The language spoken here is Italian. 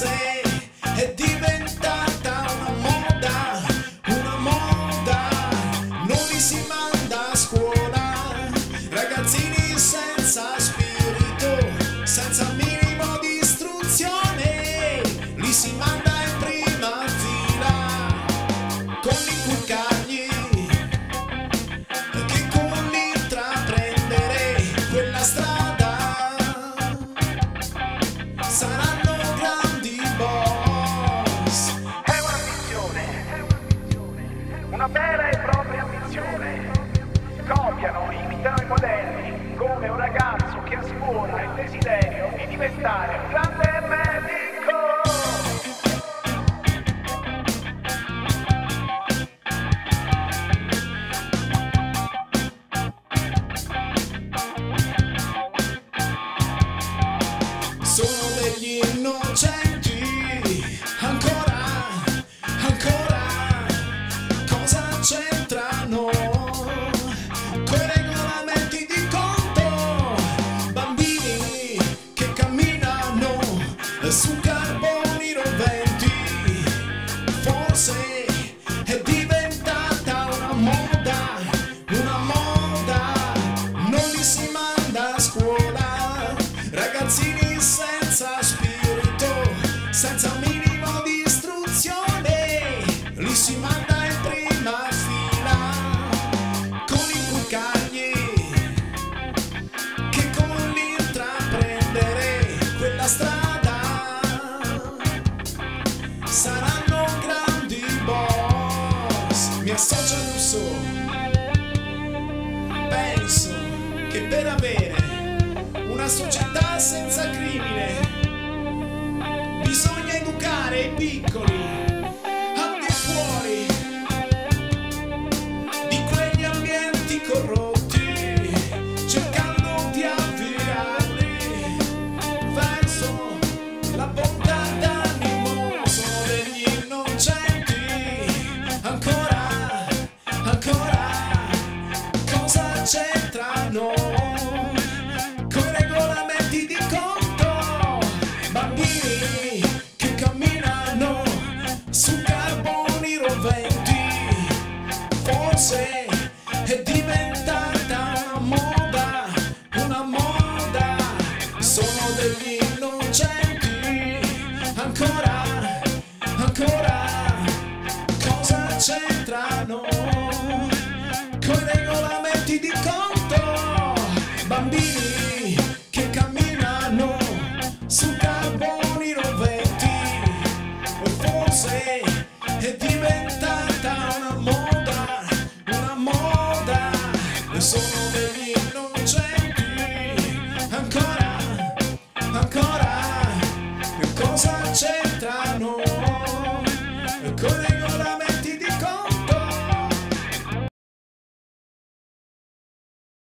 forse è diventata una moda, non li si manda a scuola, ragazzini senza spirito, senza minimo di istruzione, li si manda in prima fila, con inculcargli che con l'intraprendere quella strada saranno grandi boss. È un'ambizione, una vera e propria ambizione. Copiano, imitano i modelli, come un ragazzo che a scuola ha il desiderio di diventare un grande medico. Sono degli innocenti, ancora, cosa c'entrano coi regolamenti di conto? Bambini che camminano su carboni roventi, forse è diventata una moda, non li si manda a scuola, ragazzini senza spirito, senza minimo di istruzione, li si manda in prima fila, con inculcargli che con l'intraprendere quella strada saranno grandi boss. Mi associo al Rousseau, penso che per avere una società senza crimine bisogna educare i piccoli al di fuori di quegli ambienti corrotti, cercando di avviarli verso la bontà d'animo. Sono degli innocenti, ancora, cosa c'entrano coi regolamenti di conto? Bambini che camminano su carboni roventi, forse è diventata una moda, sono degli innocenti, ancora, cosa c'entrano coi regolamenti di conto? Bambini che camminano su carboni roventi, forse è diventata una moda, sono degli innocenti.